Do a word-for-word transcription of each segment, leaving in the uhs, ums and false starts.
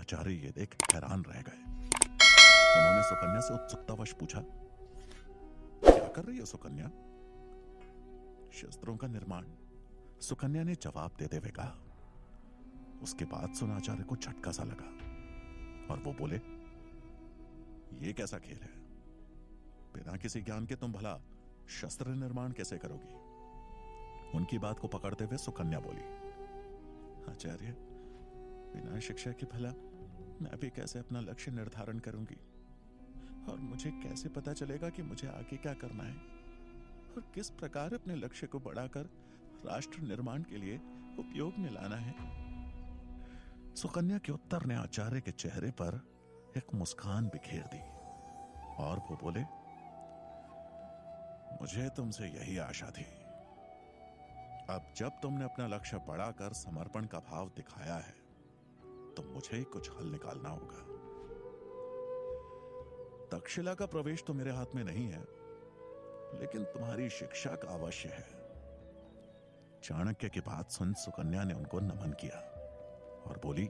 आचार्य ये देख हैरान रह गए। उन्होंने सुकन्या से उत्सुकतावश पूछा, क्या कर रही हो सुकन्या? शस्त्रों का निर्माण, सुकन्या ने जवाब देते हुए कहा। उसके बाद सुन आचार्य को झटका सा लगा और वो बोले, ये कैसा खेल है? बिना किसी ज्ञान के तुम भला शस्त्र निर्माण कैसे करोगी? उनकी बात को पकड़ते हुए सुकन्या बोली, आचार्य, बिना शिक्षा के भला मैं भी कैसे अपना लक्ष्य निर्धारण करूंगी? और मुझे कैसे पता चलेगा कि मुझे आगे क्या करना है और किस प्रकार अपने लक्ष्य को बढ़ाकर राष्ट्र निर्माण के लिए उपयोग में लाना है? सुकन्या के उत्तर ने आचार्य के चेहरे पर एक मुस्कान बिखेर दी और वो बोले, मुझे तुमसे यही आशा थी। अब जब तुमने अपना लक्ष्य बढ़ाकर समर्पण का भाव दिखाया है तो मुझे ही कुछ हल निकालना होगा। तक्षशिला का प्रवेश तो मेरे हाथ में नहीं है, लेकिन तुम्हारी शिक्षा का अवश्य है। चाणक्य की बात सुन सुकन्या ने उनको नमन किया और बोली,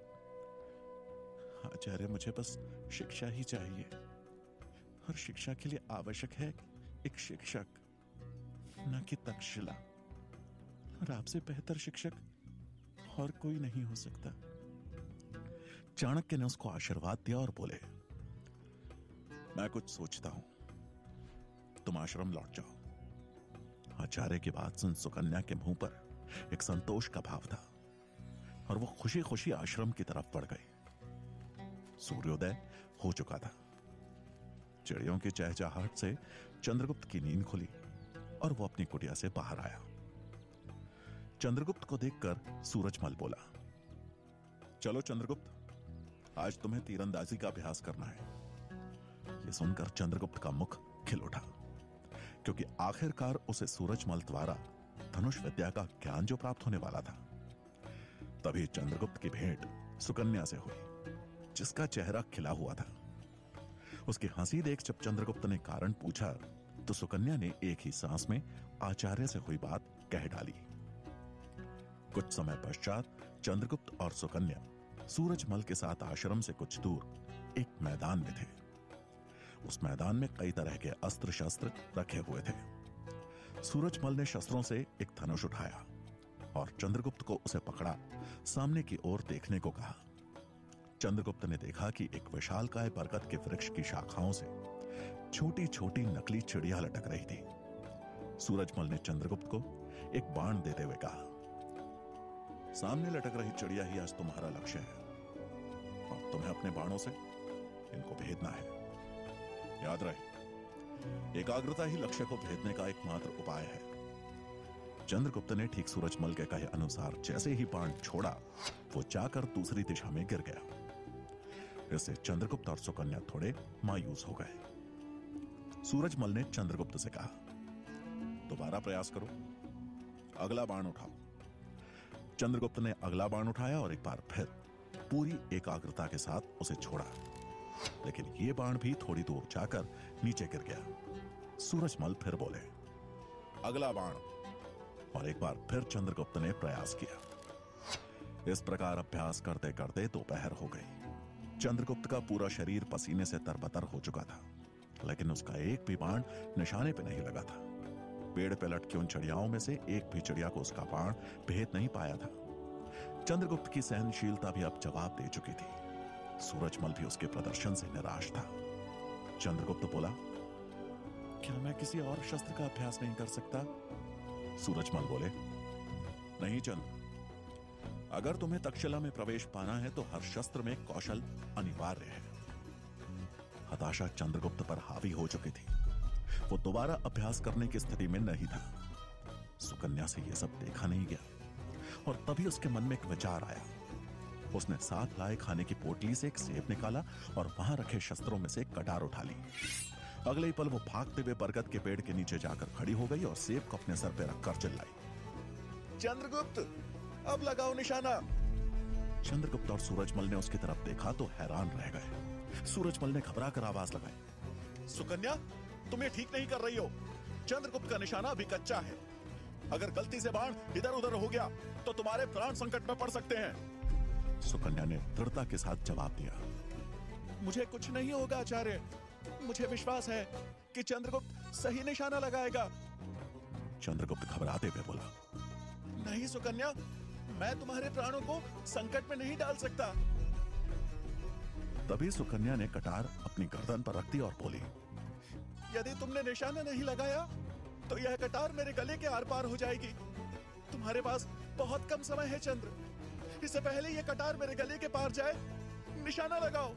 आचार्य, मुझे बस शिक्षा ही चाहिए और शिक्षा के लिए आवश्यक है एक शिक्षक, न कि तक्षशिला। और आपसे बेहतर शिक्षक और कोई नहीं हो सकता। चाणक्य ने उसको आशीर्वाद दिया और बोले, मैं कुछ सोचता हूं, तुम आश्रम लौट जाओ। आचार्य की बात सुन सुकन्या के मुंह पर एक संतोष का भाव था और वो खुशी खुशी आश्रम की तरफ बढ़ गई। सूर्योदय हो चुका था। चिड़ियों की चहचहाहट से चंद्रगुप्त की नींद खुली और वो अपनी कुटिया से बाहर आया। चंद्रगुप्त को देखकर सूरजमल बोला, चलो चंद्रगुप्त, आज तुम्हें तीरंदाजी का अभ्यास करना है। यह सुनकर चंद्रगुप्त का मुख खिल उठा, क्योंकि आखिरकार उसे सूरजमल द्वारा धनुष विद्या का ज्ञान जो प्राप्त होने वाला था। तभी चंद्रगुप्त की भेंट सुकन्या से हुई, जिसका चेहरा खिला हुआ था। उसकी हंसी देख जब चंद्रगुप्त ने कारण पूछा तो सुकन्या ने एक ही सांस में आचार्य से हुई बात कह डाली। कुछ समय पश्चात चंद्रगुप्त और सुकन्या सूरजमल के साथ आश्रम से कुछ दूर एक मैदान में थे। उस मैदान में कई तरह के अस्त्र शस्त्र रखे हुए थे। सूरजमल ने शस्त्रों से एक धनुष उठाया और चंद्रगुप्त को उसे पकड़ा सामने की ओर देखने को कहा। चंद्रगुप्त ने देखा कि एक विशालकाय बरगद के वृक्ष की शाखाओं से छोटी छोटी नकली चिड़िया लटक रही थी। सूरजमल ने चंद्रगुप्त को एक बाण देते हुए कहा, सामने लटक रही चिड़िया ही आज तुम्हारा लक्ष्य है और तुम्हें अपने बाणों से इनको भेदना है। याद रहे, एकाग्रता ही लक्ष्य को भेदने का एकमात्र उपाय है। चंद्रगुप्त ने ठीक सूरजमल के कहे अनुसार जैसे ही बाण छोड़ा, वो जाकर दूसरी दिशा में गिर गया। इससे चंद्रगुप्त और सुकन्या थोड़े मायूस हो गए। सूरजमल ने चंद्रगुप्त से कहा, दोबारा प्रयास करो, अगला बाण उठाओ। चंद्रगुप्त ने अगला बाण उठाया और एक बार फिर पूरी एकाग्रता के साथ उसे छोड़ा, लेकिन यह बाण भी थोड़ी दूर जाकर नीचे गिर गया। सूरजमल फिर बोले, अगला बाण, और एक बार फिर चंद्रगुप्त ने प्रयास किया। इस प्रकार अभ्यास करते करते दोपहर हो गई। चंद्रगुप्त का पूरा शरीर पसीने से तरबतर हो चुका था, लेकिन उसका एक भी बाण निशाने पे नहीं लगा था। पेड़ पे लटकी उन चिड़ियाओं में से एक भी चिड़िया को उसका बाण भेद नहीं पाया था। चंद्रगुप्त की सहनशीलता भी अब जवाब दे चुकी थी। सूरजमल भी उसके प्रदर्शन से निराश था। चंद्रगुप्त बोला, क्या मैं किसी और शस्त्र का अभ्यास नहीं कर सकता? सूरजमल बोले, नहीं चंद्र, अगर तुम्हें तक्षशिला में प्रवेश पाना है तो हर शस्त्र में कौशल अनिवार्य है। हताशा चंद्रगुप्त पर हावी हो चुकी थी। वो दोबारा अभ्यास करने की स्थिति में नहीं था। सुकन्या से यह सब देखा नहीं गया और तभी उसके मन में एक विचार आया। उसने साथ लाए खाने की पोटली से एक सेब निकाला और वहां रखे शस्त्रों में से एक कटार उठा ली। अगले ही पल वो भागते हुए बरगद के पेड़ के नीचे जाकर खड़ी हो गई और सेब को अपने सर पे रखकर चिल्लाई, चंद्रगुप्त, अब लगाओ निशाना। चंद्रगुप्त और सूरजमल ने उसकी तरफ देखा तो हैरान रह गए। सूरजमल ने घबरा कर आवाज लगाई, सुकन्या, तुम ये ठीक नहीं कर रही हो। चंद्रगुप्त का निशाना अभी कच्चा है। अगर गलती से बाण इधर उधर हो गया तो तुम्हारे प्राण संकट में पड़ सकते हैं। सुकन्या ने दृढ़ता के साथ जवाब दिया, मुझे कुछ नहीं होगा आचार्य, मुझे विश्वास है कि चंद्रगुप्त सही निशाना लगाएगा। चंद्रगुप्त घबराते हुए बोला, नहीं सुकन्या, मैं तुम्हारे प्राणों को संकट में नहीं डाल सकता। तभी सुकन्या ने कटार अपनी गर्दन पर रख दी और बोली, यदि तुमने निशाना नहीं लगाया तो यह कटार मेरे गले के आर पार हो जाएगी। तुम्हारे पास बहुत कम समय है चंद्र, इससे पहले यह कटार मेरे गले के पार जाए, निशाना लगाओ।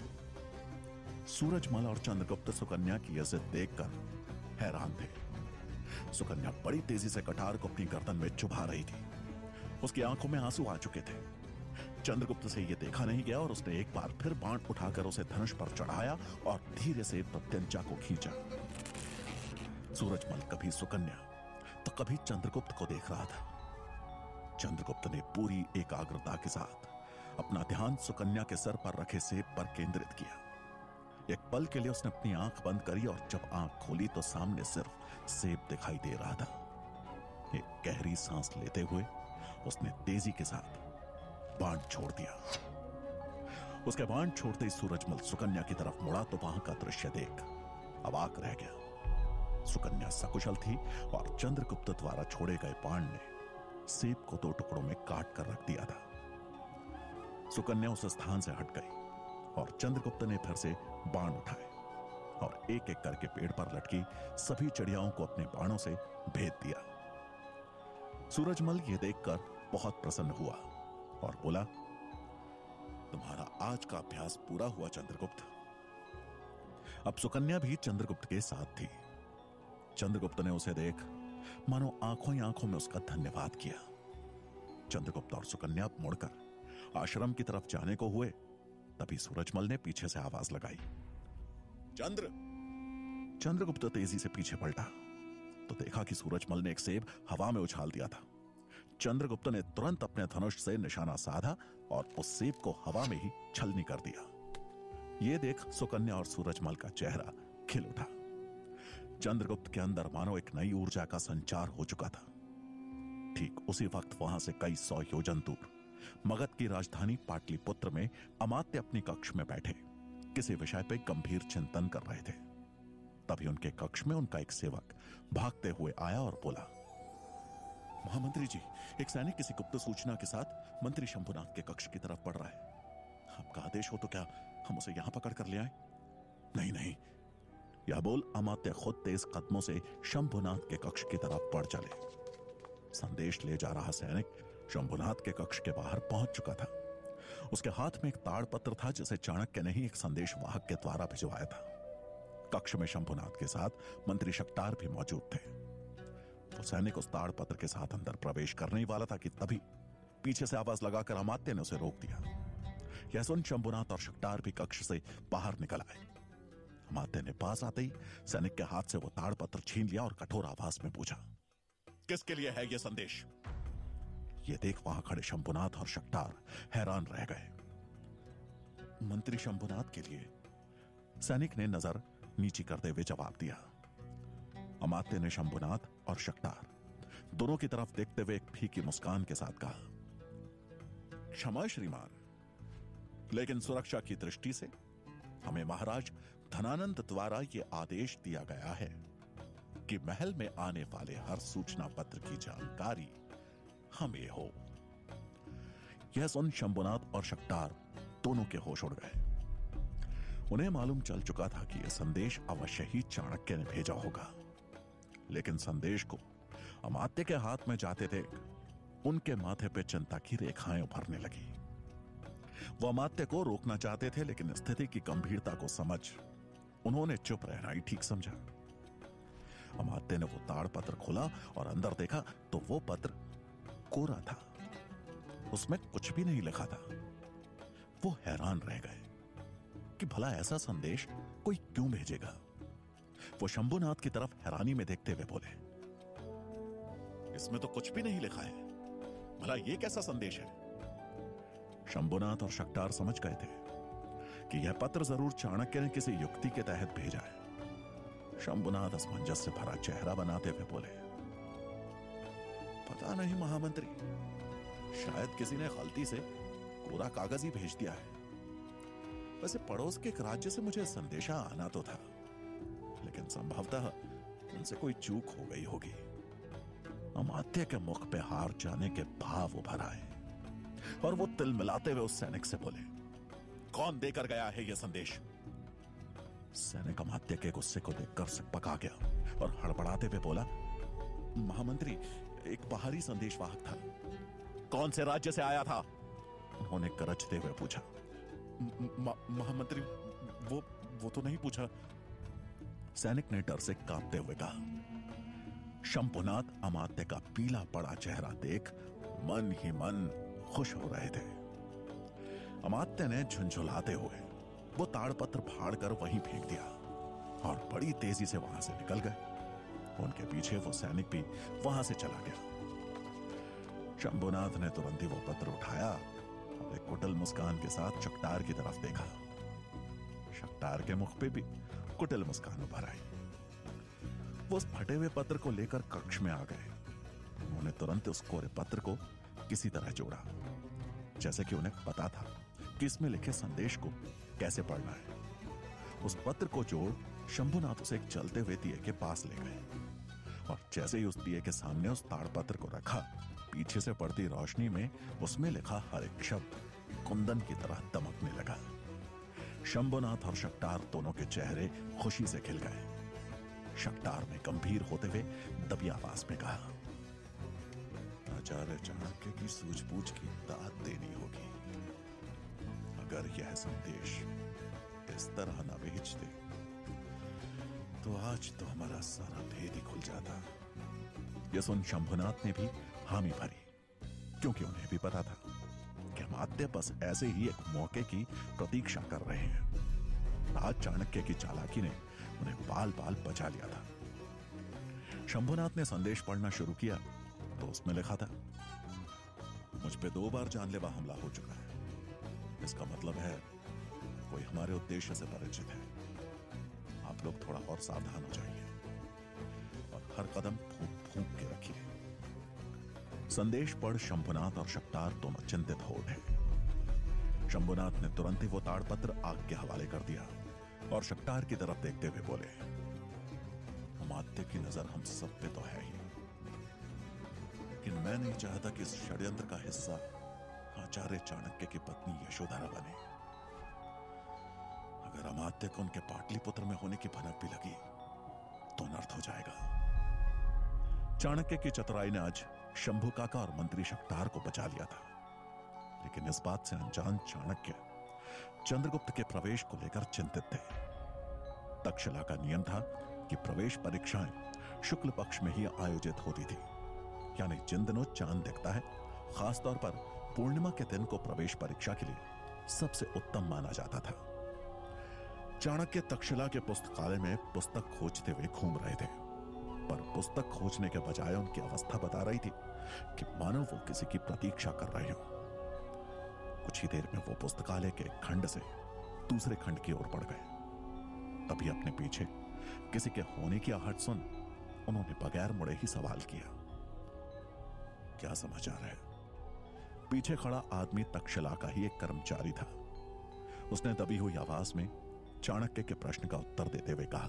सूरजमल और चंद्रगुप्त सुकन्या की यह जिद देखकर हैरान थे। सुकन्या बड़ी तेजी से कटार को अपनी गर्दन में चुभा रही थी। उसकी आंखों में आंसू आ चुके थे। चंद्रगुप्त से यह देखा नहीं गया और उसने एक बार फिर बाण उठाकर उसे धनुष पर चढ़ाया और धीरे से प्रत्यंचा को खींचा। सूरजमल कभी सुकन्या तो कभी चंद्रगुप्त को देख रहा था। चंद्रगुप्त ने पूरी एकाग्रता के साथ अपना ध्यान सुकन्या के सर पर रखे सेब पर केंद्रित किया। एक पल के लिए उसने अपनी आंख बंद करी और जब आंख खोली तो सामने सिर्फ सेब दिखाई दे रहा था। एक गहरी सांस लेते हुए उसने तेजी के साथ बाण छोड़ दिया। उसके बाण छोड़ते ही सूरजमल सुकन्या की तरफ मुड़ा तो वहां का दृश्य देख अवाक रह गया। सुकन्या सकुशल थी और चंद्रगुप्त द्वारा छोड़े गए बाण ने सेब को दो टुकड़ों में काट कर रख दिया था। सुकन्या उस स्थान से हट गई और चंद्रगुप्त ने फिर से बाण उठाए और एक एक करके पेड़ पर लटकी सभी चिड़ियाओं को अपने बाणों से भेद दिया। सूरजमल यह देखकर बहुत प्रसन्न हुआ और बोला, तुम्हारा आज का अभ्यास पूरा हुआ चंद्रगुप्त। अब सुकन्या भी चंद्रगुप्त के साथ थी। चंद्रगुप्त ने उसे देख मानो आंखों ही आंखों में उसका धन्यवाद किया। चंद्रगुप्त और सुकन्या मुड़कर आश्रम की तरफ जाने को हुए, तभी सूरजमल ने पीछे से आवाज लगाई, चंद्र। चंद्रगुप्त तेजी से पीछे पलटा तो देखा कि सूरजमल ने एक सेब हवा में उछाल दिया था। चंद्रगुप्त ने तुरंत अपने धनुष से निशाना साधा और उस सेब को हवा में ही छलनी कर दिया। यह देख सुकन्या और सूरजमल का चेहरा खिल उठा। चंद्रगुप्त के अंदर मानो एक नई ऊर्जा का संचार हो चुका था। ठीक उसी वक्त वहां से कई सौ योजन दूर मगध की राजधानी पाटलिपुत्र में अमात्य अपनी कक्ष में बैठे किसी विषय पर गंभीर चिंतन कर रहे थे। तभी उनके कक्ष में उनका एक सेवक भागते हुए आया और बोला, महामंत्री जी, एक सैनिक किसी गुप्त सूचना के साथ मंत्री शंभुनाथ के कक्ष की तरफ बढ़ रहा है। आपका आदेश हो तो क्या हम उसे यहां पकड़ कर ले आए? नहीं नहीं, यह बोल अमात्य खुद तेज कदमों से शंभुनाथ के कक्ष की तरफ बढ़ चले। संदेश ले जा रहा सैनिक शंभुनाथ के कक्ष के बाहर पहुंच चुका था। उसके हाथ में एक ताड़पत्र था जिसे चाणक्य ने ही एक संदेश वाहक के द्वारा भिजवाया था। कक्ष में शंभुनाथ के साथ मंत्री शक्टार भी मौजूद थे। तो सैनिक उस ताड़पत्र के साथ अंदर प्रवेश करने ही वाला था कि तभी पीछे से आवाज लगाकर अमात्य ने उसे रोक दिया। यह सुन शंभुनाथ और शक्टार भी कक्ष से बाहर निकल आए। अमात्य ने पास आते ही सैनिक के हाथ से वो ताड़पत्र छीन लिया और कठोर आवाज में पूछा, किसके लिए है यह संदेश? ये देख वहां खड़े शंभुनाथ और शक्टार हैरान रह गए। मंत्री शंभुनाथ के लिए, सैनिक ने नजर नीची करते हुए जवाब दिया। अमात्य ने शंभुनाथ और शक्टार दोनों की तरफ देखते हुए एक फीकी मुस्कान के साथ कहा, क्षमा श्रीमान, लेकिन सुरक्षा की दृष्टि से हमें महाराज धनानंद द्वारा यह आदेश दिया गया है कि महल में आने वाले हर सूचना पत्र की जानकारी हमें हो। यह सुन शंभुनाथ और शक्टार दोनों के होश उड़ गए। उन्हें मालूम चल चुका था कि यह संदेश अवश्य ही चाणक्य ने भेजा होगा, लेकिन संदेश को अमात्य के हाथ में जाते थे उनके माथे पे चिंता की रेखाएं उभरने लगी। वो अमात्य को रोकना चाहते थे, लेकिन स्थिति की गंभीरता को समझ उन्होंने चुप रहना ही ठीक समझा। अमात्य ने वो ताड़पत्र खोला और अंदर देखा तो वो पत्र कोरा था, उसमें कुछ भी नहीं लिखा था। वो हैरान रह गए कि भला ऐसा संदेश कोई क्यों भेजेगा। वो शंभुनाथ की तरफ हैरानी में देखते हुए बोले, इसमें तो कुछ भी नहीं लिखा है, भला ये कैसा संदेश है? शंभुनाथ और शक्टार समझ गए थे कि यह पत्र जरूर चाणक्य ने किसी युक्ति के तहत भेजा है। शंभुनाथ असमंजस से भरा चेहरा बनाते हुए बोले, पता नहीं महामंत्री, शायद किसी ने गलती से कोरा कागज ही भेज दिया है। वैसे पड़ोस के एक राज्य से मुझे संदेशा आना तो था, लेकिन संभवतः उनसे कोई चूक हो गई होगी। अमात्य के मुख पे हार जाने के भाव उभर आए और वो तिल मिलाते हुए उस सैनिक से बोले, कौन देकर गया है यह संदेश? सैनिक अमात्य के गुस्से को देखकर सिकपका गया और हड़बड़ाते हुए बोला, महामंत्री, एक बाहरी संदेशवाहक था। कौन से राज्य से आया था? उन्होंने गरजते हुए पूछा। महामंत्री, वो वो तो नहीं पूछा। सैनिक ने डर से कांपते हुए कहा। शंभुनाथ अमात्य का पीला पड़ा चेहरा देख मन ही मन खुश हो रहे थे। अमात्य ने झुंझुलाते हुए वो ताड़पत्र फाड़कर वहीं फेंक दिया और बड़ी तेजी से वहां से निकल गए। उनके पीछे वो सैनिक भी वहां से चला गया। शंभुनाथ ने तुरंत ही वो पत्र उठाया और एक कुटिल मुस्कान के साथ शक्टार की तरफ देखा। शक्टार के मुख पे भी कुटिल मुस्कान उभर आई। वो उस फटे हुए पत्र को लेकर कक्ष में आ गए। उन्होंने तुरंत उस कोरे पत्र को किसी तरह जोड़ा, जैसे कि उन्हें पता था कि इसमें लिखे संदेश को कैसे पढ़ना है। उस पत्र को जोड़ शंभुनाथ उसे एक जलते हुए दिए के पास ले गए और जैसे ही उस दिए के सामने उस ताड़पत्र को रखा, पीछे से पड़ती रोशनी में उसमें लिखा हर एक शब्द कुंदन की तरह दमकने लगा। शंभुनाथ और शक्टार दोनों के चेहरे खुशी से खिल गए। शक्टार ने गंभीर होते हुए दबी आवाज में कहा, आचार्य चाणक्य की सूझबूझ की दाद देनी होगी। अगर यह संदेश इस तरह न भेजते तो आज तो हमारा सारा भेद ही खुल जाता। यह सुन शंभुनाथ ने भी हामी भरी, क्योंकि उन्हें भी पता था कि अमात्य बस ऐसे ही एक मौके की प्रतीक्षा कर रहे हैं। आज चाणक्य की चालाकी ने उन्हें बाल बाल बचा लिया था। शंभुनाथ ने संदेश पढ़ना शुरू किया तो उसमें लिखा था, मुझ पे दो बार जानलेवा हमला हो चुका है। इसका मतलब है कोई हमारे उद्देश्य से परिचित है। आप लोग थोड़ा और सावधान हो जाइए और हर कदम फूंक फूंक के रखिए। संदेश पढ़ शंभुनाथ और शक्टार दोनों चिंतित हो उठे। शंभुनाथ ने तुरंत ही वो ताड़पत्र आग के हवाले कर दिया और शक्टार की तरफ देखते हुए बोले, अमात्य की नजर हम सब पे तो है ही, लेकिन मैं नहीं चाहता कि इस षड्यंत्र का हिस्सा आचार्य चाणक्य की पत्नी यशोधरा बने। अगर अमात्य को उनके पाटलिपुत्र में होने की भनक भी लगी तो अनर्थ हो जाएगा। चाणक्य की चतुराई ने आज शंभु काका और मंत्री शक्टार को बचा लिया था, लेकिन इस बात से अनजान चाणक्य चंद्रगुप्त के प्रवेश को लेकर चिंतित थे। तक्षशिला का नियम था कि प्रवेश परीक्षाएं शुक्ल पक्ष में ही आयोजित होती थी, यानी जिन दिनों चांद दिखता है, खासतौर पर पूर्णिमा के दिन को प्रवेश परीक्षा के लिए सबसे उत्तम माना जाता था। चाणक्य तक्षशिला के पुस्तकालय में पुस्तक खोजते हुए घूम रहे थे, पर पुस्तक खोजने के बजाय उनकी अवस्था बता रही थी कि मानो वो किसी की प्रतीक्षा कर रहे हो। कुछ ही देर में वो पुस्तकालय के एक खंड से दूसरे खंड की ओर बढ़ गए। तभी अपने पीछे किसी के होने की आहट सुन उन्होंने बगैर मुड़े ही सवाल किया, क्या समाचार है? पीछे खड़ा आदमी तक्षशिला का ही एक कर्मचारी था। उसने दबी हुई आवाज में चाणक्य के प्रश्न का उत्तर देते हुए कहा,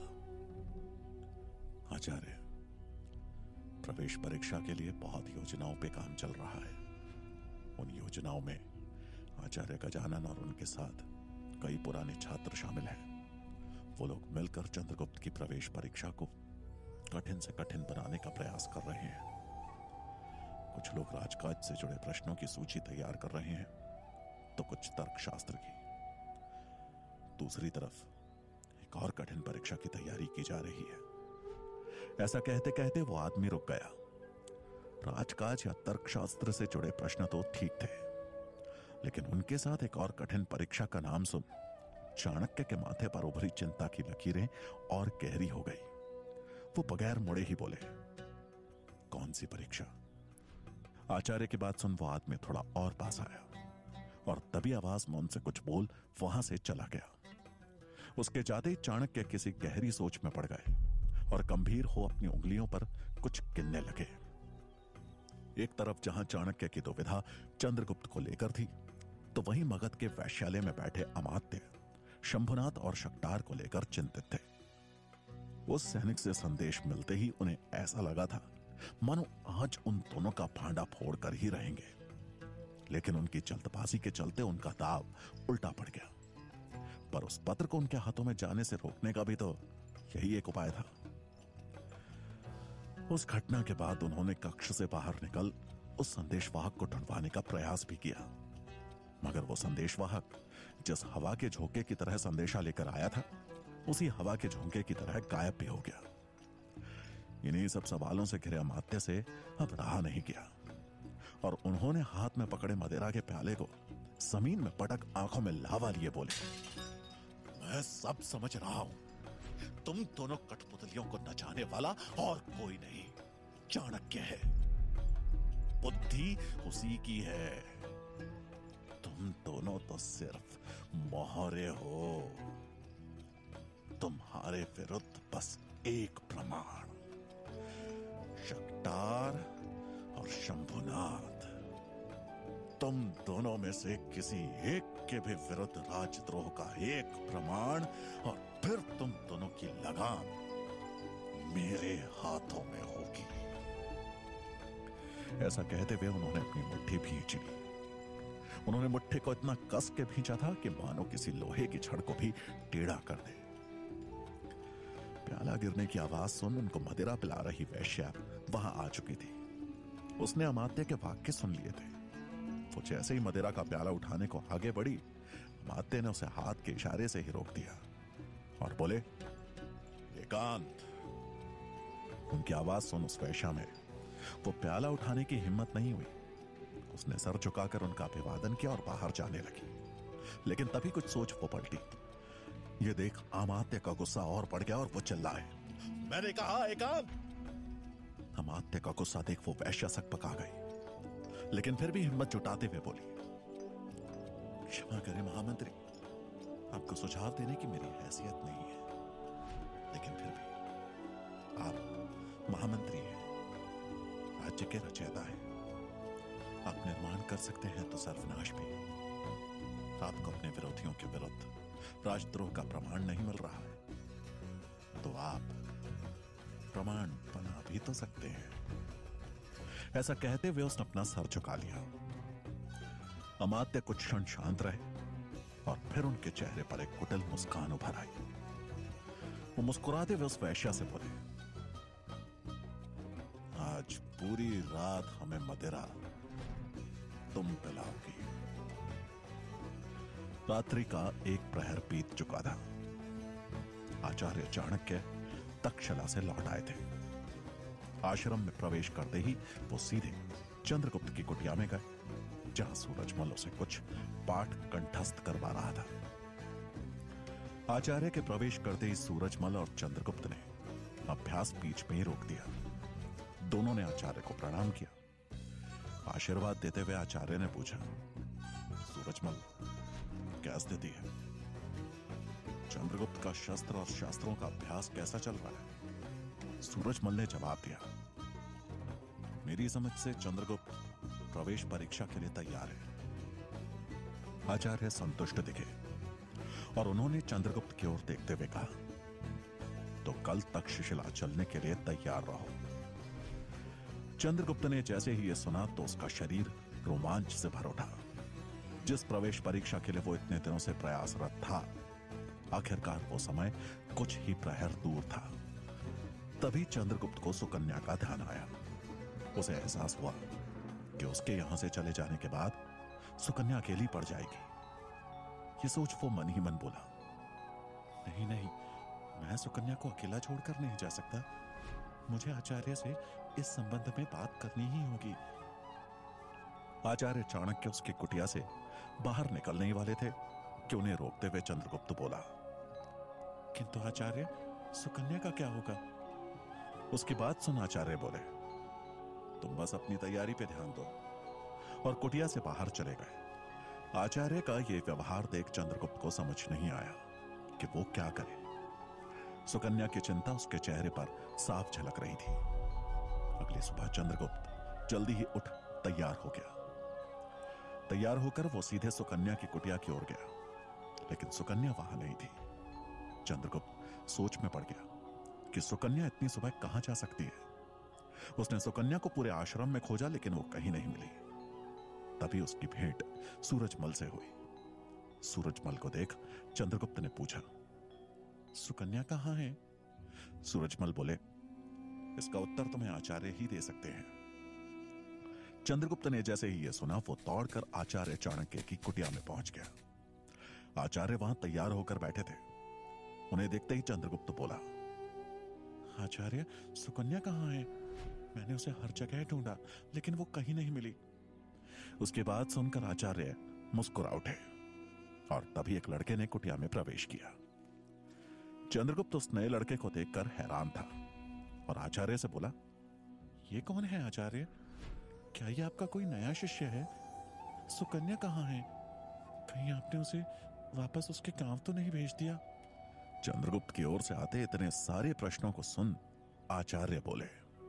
आचार्य, प्रवेश परीक्षा के लिए बहुत योजनाओं पे काम चल रहा है। उन योजनाओं में आचार्य गजानन और उनके साथ कई पुराने छात्र शामिल हैं। वो लोग मिलकर चंद्रगुप्त की प्रवेश परीक्षा को कठिन से कठिन बनाने का प्रयास कर रहे हैं। कुछ लोग राजकाज से जुड़े प्रश्नों की सूची तैयार कर रहे हैं, तो कुछ तर्कशास्त्र की। दूसरी तरफ एक और कठिन परीक्षा की तैयारी की जा रही है। ऐसा कहते कहते वो आदमी रुक गया। राजकाज या तर्कशास्त्र से जुड़े प्रश्न तो ठीक थे, लेकिन उनके साथ एक और कठिन परीक्षा का नाम सुन चाणक्य के माथे पर उभरी चिंता की लकीरें और गहरी हो गई। वो बगैर मुड़े ही बोले, कौन सी परीक्षा? आचार्य की बात सुन वो आदमी थोड़ा और पास आया और तभी आवाज में उनसे कुछ बोल वहां से चला गया। उसके जाते ही चाणक्य किसी गहरी सोच में पड़ गए और गंभीर हो अपनी उंगलियों पर कुछ गिनने लगे। एक तरफ जहां चाणक्य की दुविधा चंद्रगुप्त को लेकर थी, तो वहीं मगध के वैश्यालय में बैठे अमात्य शंभुनाथ और शक्टार को लेकर चिंतित थे। उस सैनिक से संदेश मिलते ही उन्हें ऐसा लगा था मानो आज उन दोनों का फांडा फोड़ कर ही रहेंगे, लेकिन उनकी जल्दबाजी के चलते उनका दाव उल्टा पड़ गया। पर उस पत्र को उनके हाथों में जाने से रोकने का भी तो यही एक उपाय था। उस घटना के बाद उन्होंने कक्ष से बाहर निकल उस संदेशवाहक को ढूंढवाने का प्रयास भी किया, मगर वो संदेशवाहक जिस हवा के झोंके की तरह संदेशा लेकर आया था, उसी हवा के झोंके की तरह गायब भी हो गया। इन्हीं सब सवालों से घिरे अमात्य से अब रहा नहीं गया और उन्होंने हाथ में पकड़े मदिरा के प्याले को जमीन में पटक आंखों में लावा लिए बोले, मैं सब समझ रहा हूं, तुम दोनों कठपुतलियों को नचाने वाला और कोई नहीं चाणक्य है। बुद्धि उसी की है, तुम दोनों तो सिर्फ मोहरे हो। तुम्हारे विरुद्ध बस एक प्रमाण, शक्टार और शंभुनाथ, तुम दोनों में से किसी एक के भी विरुद्ध राजद्रोह का एक प्रमाण और फिर तुम दोनों की लगाम मेरे हाथों में होगी। ऐसा कहते हुए उन्होंने अपनी मुट्ठी भींच ली। उन्होंने मुट्ठी को इतना कस के भींचा था कि मानो किसी लोहे की छड़ को भी टेढ़ा कर दे। प्याला गिरने की आवाज सुन उनको मदिरा पिला रही वैश्या वहां आ चुकी थी। उसने अमात्य के वाक्य सुन लिए थे। वो जैसे ही मदिरा का प्याला उठाने को आगे बढ़ी, अमात्य ने उसे हाथ के इशारे से ही रोक दिया और बोले, एकांत। उनकी आवाज सुन उस वैश्या में वो प्याला उठाने की हिम्मत नहीं हुई। उसने सर झुकाकर उनका अभिवादन किया और बाहर जाने लगी, लेकिन तभी कुछ सोच वो पलटी। ये देख अमात्य का गुस्सा और बढ़ गया और वो चिल्लाए, मैंने कहा एकांत। अमात्य का गुस्सा देख वो वैश्या सक पका गई, लेकिन फिर भी हिम्मत जुटाते हुए बोली, क्षमा करें महामंत्री, आपको सुझाव देने की मेरी हैसियत नहीं है, लेकिन फिर भी आप महामंत्री हैं, राज्य के रचयिता हैं, आप निर्माण कर सकते हैं तो सर्वनाश भी। आपको अपने विरोधियों के विरुद्ध राजद्रोह का प्रमाण नहीं मिल रहा है, तो आप प्रमाण बना भी तो सकते हैं। ऐसा कहते हुए उसने अपना सर झुका लिया। अमात्य कुछ क्षण शांत रहे और फिर उनके चेहरे पर एक कुटिल मुस्कान उभर आई। वो मुस्कुराते हुए उस वैश्या से बोले, आज पूरी रात हमें मदिरा तुम पिलाओगी। रात्रि का एक प्रहर बीत चुका था। आचार्य चाणक्य तक्षशिला से लौट आए थे। आश्रम में प्रवेश करते ही वो सीधे चंद्रगुप्त की कुटिया में गए, जहां सूरजमल उसे कुछ पाठ कंठस्थ करवा रहा था। आचार्य के प्रवेश करते ही सूरजमल और चंद्रगुप्त ने अभ्यास बीच में ही रोक दिया। दोनों ने आचार्य को प्रणाम किया। आशीर्वाद देते हुए आचार्य ने पूछा, सूरजमल, क्या स्थिति है? चंद्रगुप्त का शस्त्र और शास्त्रों का अभ्यास कैसा चल रहा है? सूरजमल ने जवाब दिया, मेरी समझ से चंद्रगुप्त प्रवेश परीक्षा के लिए तैयार है। आचार्य संतुष्ट दिखे और उन्होंने चंद्रगुप्त की ओर देखते हुए कहा, तो कल तक्षशिला चलने के लिए तैयार रहो। चंद्रगुप्त ने जैसे ही यह सुना तो उसका शरीर रोमांच से भर उठा। जिस प्रवेश परीक्षा के लिए वो इतने दिनों से प्रयासरत था, आखिरकार वो समय कुछ ही प्रहर दूर था। तभी चंद्रगुप्त को सुकन्या का ध्यान आया। उसे एहसास हुआ कि उसके यहां से चले जाने के बाद सुकन्या अकेली पड़ जाएगी। ये सोच वो मन ही मन बोला, नहीं नहीं, मैं सुकन्या को अकेला छोड़कर नहीं जा सकता। मुझे आचार्य से इस संबंध में बात करनी ही होगी। आचार्य चाणक्य उसकी कुटिया से बाहर निकलने ही वाले थे कि उन्हें रोकते हुए चंद्रगुप्त बोला, किंतु आचार्य, सुकन्या का क्या होगा? उसकी बात सुन आचार्य बोले, तुम बस अपनी तैयारी पे ध्यान दो, और कुटिया से बाहर चले गए। आचार्य का यह व्यवहार देख चंद्रगुप्त को समझ नहीं आया कि वो क्या करे। सुकन्या की चिंता उसके चेहरे पर साफ झलक रही थी। अगली सुबह चंद्रगुप्त जल्दी ही उठ तैयार हो गया। तैयार होकर वो सीधे सुकन्या की कुटिया की ओर गया, लेकिन सुकन्या वहां नहीं थी। चंद्रगुप्त सोच में पड़ गया कि सुकन्या इतनी सुबह कहां जा सकती है। उसने सुकन्या को पूरे आश्रम में खोजा, लेकिन वो कहीं नहीं मिली। तभी उसकी भेंट सूरजमल से हुई। सूरजमल को देख चंद्रगुप्त ने पूछा, सुकन्या कहां है? सूरजमल बोले, इसका उत्तर तुम्हें आचार्य ही दे सकते हैं। चंद्रगुप्त ने जैसे ही यह सुना, वो दौड़कर आचार्य चाणक्य की कुटिया में पहुंच गया। आचार्य वहां तैयार होकर बैठे थे। उन्हें देखते ही चंद्रगुप्त बोला, आचार्य, सुकन्या कहां है? मैंने उसे हर जगह ढूंढा, लेकिन वो कहीं नहीं मिली। उसकी बात सुनकर आचार्य मुस्कुरा उठे और तभी एक लड़के ने कुटिया में प्रवेश किया। चंद्रगुप्त उस नए लड़के को देखकर हैरान था और आचार्य से बोला, ये कौन है आचार्य? क्या ये आपका कोई नया शिष्य है? सुकन्या कहां है? कहीं आपने उसे वापस उसके गांव तो नहीं भेज दिया? चंद्रगुप्त की ओर से आते इतने सारे प्रश्नों को सुन आचार्य बोले,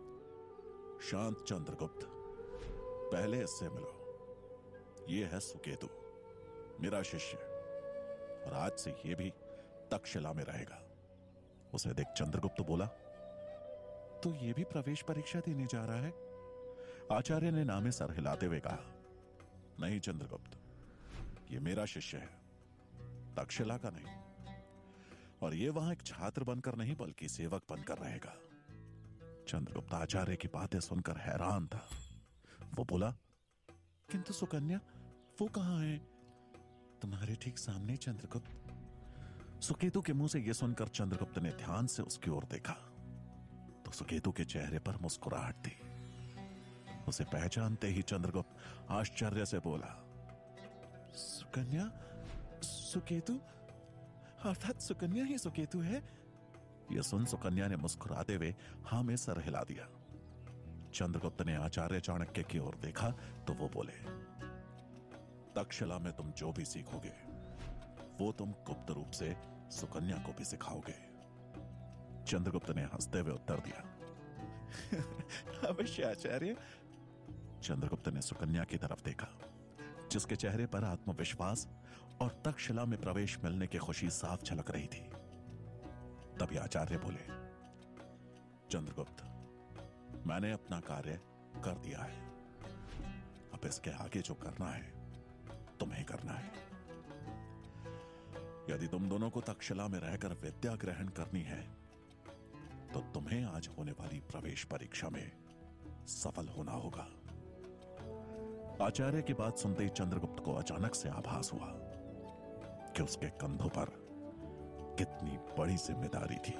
शांत चंद्रगुप्त, पहले इससे मिलो। ये है सुकेतु, मेरा शिष्य, और आज से ये भी तक्षशिला में रहेगा। उसे देख चंद्रगुप्त बोला, तो ये भी प्रवेश परीक्षा देने जा रहा है? आचार्य ने नामे सर हिलाते हुए कहा, नहीं चंद्रगुप्त, ये मेरा शिष्य है, तक्षशिला का नहीं। और ये वहां एक छात्र बनकर नहीं, बल्कि सेवक बनकर रहेगा। चंद्रगुप्त आचार्य की बातें सुनकर हैरान था। वो बोला, किंतु सुकन्या वो कहां है? तुम्हारे ठीक सामने चंद्रगुप्त। सुकेतु के मुंह से यह सुनकर चंद्रगुप्त ने ध्यान से उसकी ओर देखा तो सुकेतु के चेहरे पर मुस्कुराहट थी। उसे पहचानते ही चंद्रगुप्त आश्चर्य से बोला, सुकन्या? सुकेतु? अर्थात सुकन्या ही सुकेतु है? यह सुन सुकन्या ने मुस्कुराते हुए हां में सर हिला दिया। चंद्रगुप्त ने आचार्य चाणक्य की ओर देखा तो वो बोले, तक्षशिला में तुम जो भी सीखोगे वो तुम गुप्त रूप से सुकन्या को भी सिखाओगे। चंद्रगुप्त ने हंसते हुए उत्तर दिया, अवश्य आचार्य। चंद्रगुप्त ने सुकन्या की तरफ देखा, जिसके चेहरे पर आत्मविश्वास और तक्षशिला में प्रवेश मिलने की खुशी साफ झलक रही थी। तभी आचार्य बोले, चंद्रगुप्त, मैंने अपना कार्य कर दिया है, अब इसके आगे जो करना है तुम्हें करना है। यदि तुम दोनों को तक्षशिला में रहकर विद्या ग्रहण करनी है तो तुम्हें आज होने वाली प्रवेश परीक्षा में सफल होना होगा। आचार्य की बात सुनते ही चंद्रगुप्त को अचानक से आभास हुआ कि उसके कंधों पर कितनी बड़ी जिम्मेदारी थी।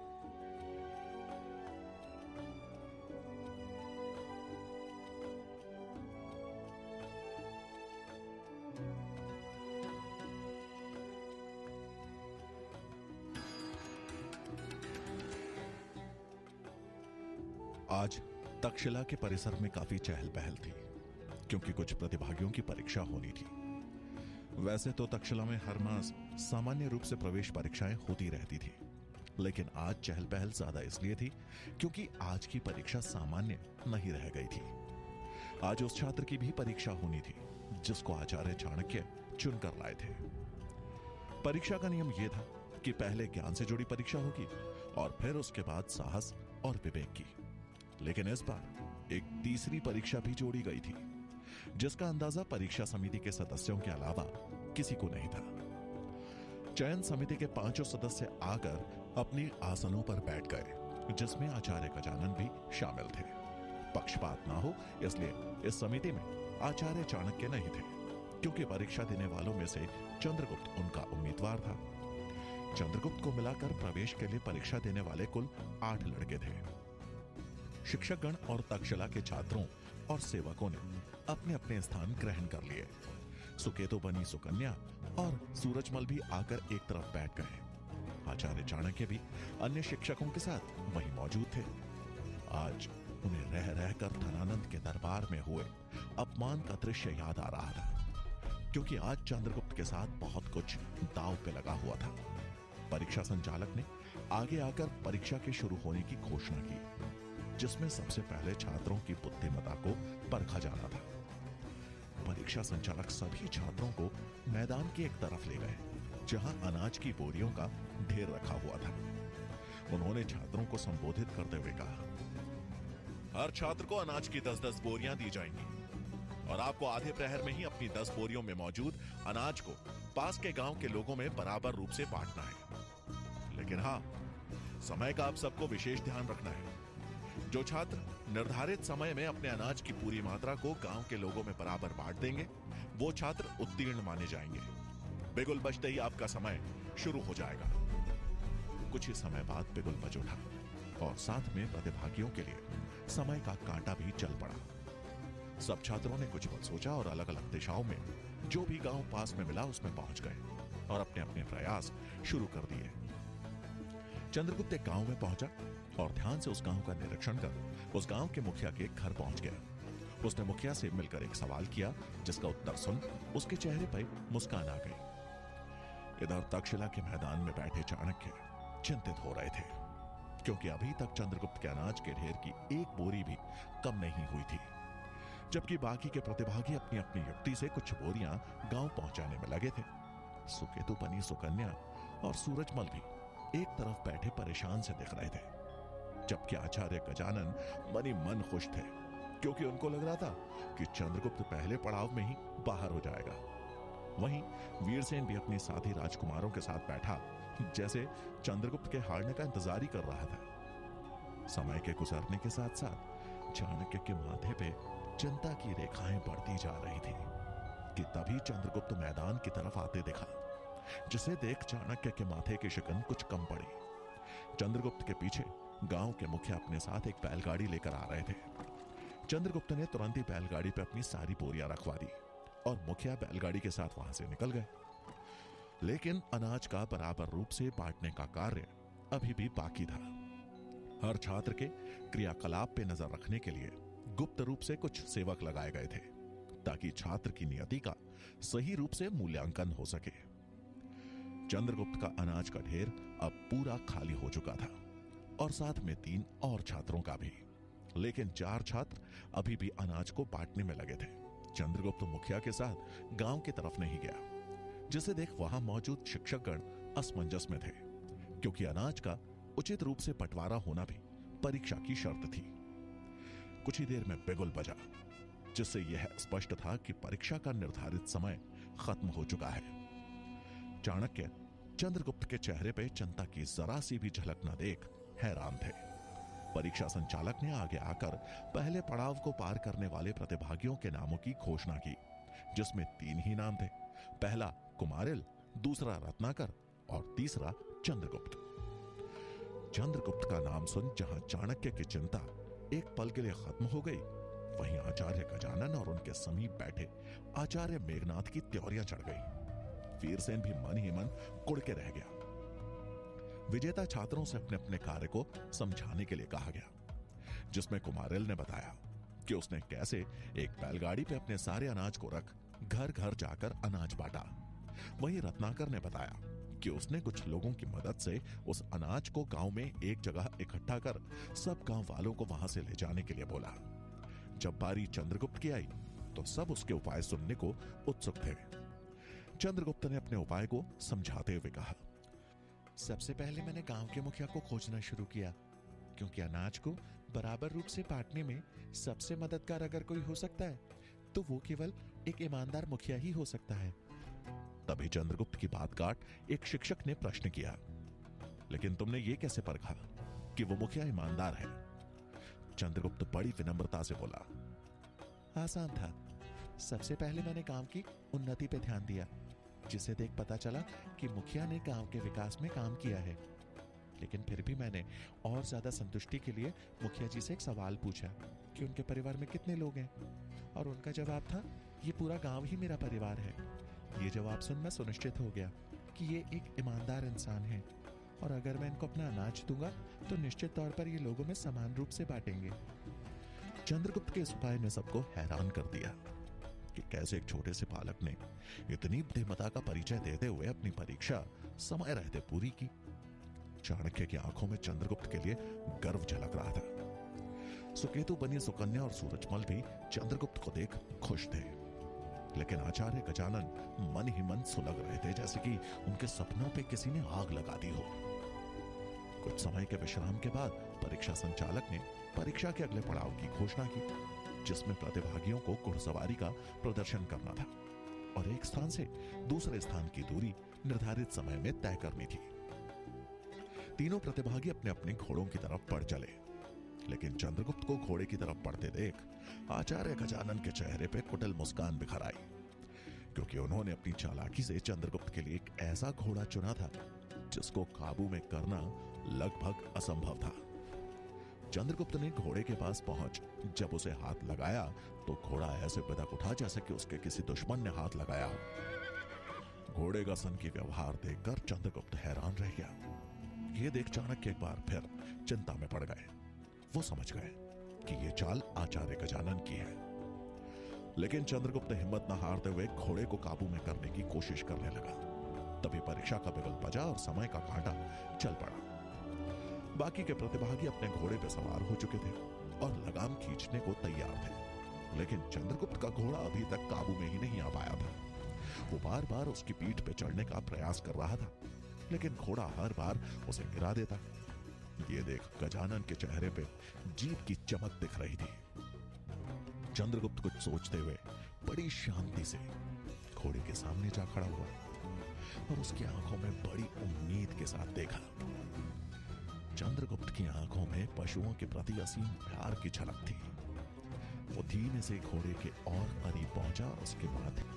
आज तक्षशिला के परिसर में काफी चहल पहल थी, क्योंकि कुछ प्रतिभागियों की परीक्षा होनी थी। वैसे तो तक्षशिला में हर मास सामान्य रूप से प्रवेश परीक्षाएं होती रहती थी, लेकिन आज चहल पहल ज्यादा इसलिए थी क्योंकि आज की परीक्षा सामान्य नहीं रह गई थी। आज उस छात्र की भी परीक्षा होनी थी जिसको आचार्य चाणक्य चुनकर लाए थे। परीक्षा का नियम यह था कि पहले ज्ञान से जुड़ी परीक्षा होगी और फिर उसके बाद साहस और विवेक की। लेकिन इस बार एक तीसरी परीक्षा भी जोड़ी गई थी, जिसका अंदाजा परीक्षा समिति के सदस्यों के अलावा किसी को नहीं था। चयन समिति के पांचों सदस्य आकर अपने आसनों पर बैठ गए, जिसमें आचार्य गजानन भी शामिल थे। पक्षपात ना हो इसलिए इस समिति में आचार्य चाणक्य नहीं थे, क्योंकि परीक्षा देने वालों में से चंद्रगुप्त उनका उम्मीदवार था। चंद्रगुप्त को मिलाकर प्रवेश के लिए परीक्षा देने वाले कुल आठ लड़के थे। शिक्षकगण और तक्षशिला के छात्रों और सेवकों ने अपने अपने स्थान ग्रहण कर लिए। सुकेतु बनी सुकन्या और सूरजमल भी आकर एक तरफ बैठ गए। आचार्य चाणक्य भी अन्य शिक्षकों के साथ वहीं मौजूद थे। आज उन्हें रह रहकर धनानंद के दरबार में हुए अपमान का दृश्य याद आ रहा था, क्योंकि आज चंद्रगुप्त के साथ बहुत कुछ दांव पे लगा हुआ था। परीक्षा संचालक ने आगे आकर परीक्षा के शुरू होने की घोषणा की, जिसमें सबसे पहले छात्रों की बुद्धिमत्ता को परखा जाना था। परीक्षा संचालक सभी छात्रों को मैदान की एक तरफ ले गए जहां अनाज की बोरियों का ढेर रखा हुआ था। उन्होंने छात्रों को संबोधित करते हुए कहा, हर छात्र को अनाज की दस दस बोरियां दी जाएंगी और आपको आधे प्रहर में ही अपनी दस बोरियों में मौजूद अनाज को पास के गांव के लोगों में बराबर रूप से बांटना है। लेकिन हां, समय का आप सबको विशेष ध्यान रखना है। जो छात्र निर्धारित समय में अपने अनाज की पूरी मात्रा को गांव के लोगों में बराबर बांट देंगे, वो छात्र उत्तीर्ण माने जाएंगे। बिगुल बजते ही आपका समय शुरू हो जाएगा। कुछ ही समय बाद बिगुल बज उठा और साथ में प्रतिभागियों के लिए समय का कांटा भी चल पड़ा। सब छात्रों ने कुछ पल सोचा और अलग अलग दिशाओं में जो भी गांव पास में मिला उसमें पहुंच गए और अपने अपने प्रयास शुरू कर दिए। चंद्रगुप्त एक गांव में पहुंचा और ध्यान से उस गांव का निरीक्षण कर उस गांव के मुखिया के घर पहुंच गया। उसने मुखिया से मिलकर एक सवाल किया जिसका उत्तर सुन उसके चेहरे पर मुस्कान आ गई। इधर तक्षशिला के मैदान में बैठे चाणक्य चिंतित हो रहे थे क्योंकि अभी तक चंद्रगुप्त के अनाज के ढेर की एक बोरी भी कम नहीं हुई थी, जबकि बाकी के प्रतिभागी अपनी अपनी युक्ति से कुछ बोरियां गांव पहुंचाने में लगे थे। सुकेतु बनी सुकन्या और सूरजमल भी एक तरफ बैठे परेशान से दिख रहे थे, जबकि आचार्य गजानन मनी मन खुश थे क्योंकि उनको लग रहा था कि चंद्रगुप्त पहले पड़ाव में ही बाहर हो जाएगा। वहीं वीरसेन भी अपने साथी राजकुमारों के साथ बैठा जैसे चंद्रगुप्त के हारने का इंतजार ही कर रहा था। समय के गुजरने के साथ साथ चाणक्य के माथे पे चिंता की रेखाएं बढ़ती जा रही थी कि तभी चंद्रगुप्त मैदान की तरफ आते दिखा, जिसे देख चाणक्य के माथे की शिकन कुछ कम पड़ी। चंद्रगुप्त के पीछे गांव के मुखिया अपने साथ एक बैलगाड़ी लेकर आ रहे थे। चंद्रगुप्त ने तुरंत ही बैलगाड़ी पर अपनी सारी बोरियां रखवा दी और मुखिया बैलगाड़ी के साथ वहां से निकल गए। लेकिन अनाज का बराबर रूप से बांटने का कार्य अभी भी बाकी था। हर छात्र के क्रियाकलाप पे नजर रखने के लिए गुप्त रूप से कुछ सेवक लगाए गए थे ताकि छात्र की नियति का सही रूप से मूल्यांकन हो सके। चंद्रगुप्त का अनाज का ढेर अब पूरा खाली हो चुका था और साथ में तीन और छात्रों का भी, लेकिन चार छात्र अभी भी अनाज को बांटने में लगे थे। चंद्रगुप्त मुखिया के साथ गांव की तरफ नहीं गया, जिसे देख वहां मौजूद शिक्षकगण असमंजस में थे क्योंकि अनाज का उचित रूप से बंटवारा होना भी परीक्षा की शर्त थी। कुछ ही देर में बिगुल बजा, जिससे यह स्पष्ट था कि परीक्षा का निर्धारित समय खत्म हो चुका है। चाणक्य चंद्रगुप्त के चेहरे पर चिंता की जरा सी भी झलक न देख हैरान थे। परीक्षा संचालक ने आगे आकर पहले पड़ाव को पार करने वाले प्रतिभागियों के नामों की घोषणा की, जिसमें तीन ही नाम थे। पहला कुमारिल, दूसरा रत्नाकर और तीसरा चंद्रगुप्त। चंद्रगुप्त का नाम सुन जहां चाणक्य की चिंता एक पल के लिए खत्म हो गई, वहीं आचार्य गजानन और उनके समीप बैठे आचार्य मेघनाथ की त्योरियां चढ़ गई। वीरसेन भी मन ही मन कुड़ के रह गया। विजेता छात्रों से अपने अपने कार्य को समझाने के लिए कहा गया, जिसमें कुमारिल ने बताया कि उसने कैसे एक बैलगाड़ी पे अपने सारे अनाज को रख घर घर जाकर अनाज बांटा। वहीं रत्नाकर ने बताया कि उसने कुछ लोगों की मदद से उस अनाज को गांव में एक जगह इकट्ठा कर सब गांव वालों को वहां से ले जाने के लिए बोला। जब बारी चंद्रगुप्त की आई तो सब उसके उपाय सुनने को उत्सुक थे। चंद्रगुप्त ने अपने उपाय को समझाते हुए कहा, सबसे पहले मैंने गांव के मुखिया को खोजना शुरू किया, क्योंकि अनाज को बराबर रूप से बांटने में सबसे मददगार अगर कोई हो सकता है तो वो केवल एक ईमानदार मुखिया ही हो सकता है। तभी चंद्रगुप्त की बात काट एक शिक्षक ने प्रश्न किया, लेकिन तुमने ये कैसे परखा कि वो मुखिया ईमानदार है? चंद्रगुप्त बड़ी विनम्रता से बोला, आसान था। सबसे पहले मैंने गांव की उन्नति पे ध्यान दिया, जिसे देख पता चला कि मुखिया ने गांव के विकास में काम किया है। लेकिन फिर भी मैंने और ज्यादा संतुष्टि के लिए मुखिया जी से एक सवाल पूछा कि उनके परिवार में कितने लोग हैं, और उनका जवाब था, ये पूरा गांव ही मेरा परिवार है। ये जवाब सुन मैं सुनिश्चित हो गया कि ये एक ईमानदार इंसान है, और अगर मैं इनको अपना अनाज दूंगा तो निश्चित तौर पर ये लोगों में समान रूप से बांटेंगे। चंद्रगुप्त के इस उपाय ने सबको हैरान कर दिया कि कैसे एक छोटे से बालक ने इतनी बुद्धिमत्ता का परिचय देते हुए अपनी परीक्षा समय रहते पूरी की। चाणक्य की आंखों में चंद्रगुप्त के लिए गर्व झलक रहा था। सुकेतु बनी सुकन्या और सूरजमल भी चंद्रगुप्त को देख खुश थे। लेकिन आचार्य गजानन मन ही मन सुलग रहे थे, जैसे कि उनके सपनों पे किसी ने आग लगा दी हो। कुछ समय के विश्राम के बाद परीक्षा संचालक ने परीक्षा के अगले पड़ाव की घोषणा की, जिसमें प्रतिभागियों को घुड़सवारी का प्रदर्शन करना था और एक स्थान से दूसरे स्थान की दूरी निर्धारित समय में तय करनी थी। तीनों प्रतिभागी अपने अपने घोड़ों की तरफ बढ़ चले, लेकिन चंद्रगुप्त को घोड़े की तरफ बढ़ते देख आचार्य गजानन के चेहरे पे कुटिल मुस्कान बिखर आई, क्योंकि उन्होंने अपनी चालाकी से चंद्रगुप्त के लिए एक ऐसा घोड़ा चुना था जिसको काबू में करना लगभग असंभव था। चंद्रगुप्त ने घोड़े के पास पहुंच जब उसे हाथ लगाया तो घोड़ा ऐसे बिदक उठा जैसे कि उसके किसी दुश्मन ने हाथ लगाया हो। घोड़े का सन की व्यवहार देखकर चंद्रगुप्त हैरान रह गया। ये देख चाणक्य एक बार फिर चिंता में पड़ गए। वो समझ गए कि ये चाल आचार्य गजानन की है, लेकिन चंद्रगुप्त हिम्मत न हारते हुए घोड़े को काबू में करने की कोशिश करने लगा। तभी परीक्षा का बिगुल बजा और समय का कांटा चल पड़ा। बाकी के प्रतिभागी अपने घोड़े पर सवार हो चुके थे और लगाम खींचने को तैयार थे, लेकिन चंद्रगुप्त का घोड़ा अभी तक काबू में ही नहीं आ पाया था। वो बार बार उसकी पीठ पे चढ़ने का प्रयास कर रहा था, लेकिन घोड़ा हर बार उसे गिरा देता। ये देख गजानन के चेहरे पे जीत की चमक दिख रही थी। चंद्रगुप्त कुछ सोचते हुए बड़ी शांति से घोड़े के सामने जा खड़ा हुआ और उसकी आंखों में बड़ी उम्मीद के साथ देखा। चंद्रगुप्त की आंखों में पशुओं के प्रति असीम प्यार की झलक थी। वो धीमे से घोड़े के और करीब पहुंचा और उसके माथे